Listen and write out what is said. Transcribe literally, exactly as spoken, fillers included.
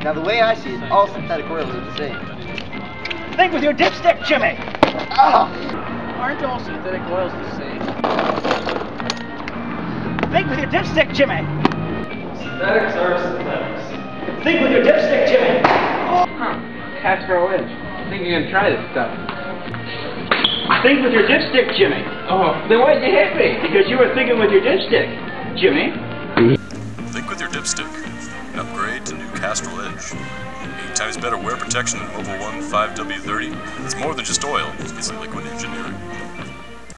Now, the way I see it, all synthetic oils are the same. Think with your dipstick, Jimmy! Ah! Aren't all synthetic oils the same? Think with your dipstick, Jimmy! Synthetics are synthetics. Think with your dipstick, Jimmy! Huh. Castro Edge. I think you're gonna try this stuff. Think with your dipstick, Jimmy! Oh. Then why'd you hit me? Because you were thinking with your dipstick, Jimmy. Think with your dipstick. An upgrade to new Castrol Edge. Eight times better wear protection than Mobil one five W thirty. It's more than just oil, it's liquid engineering.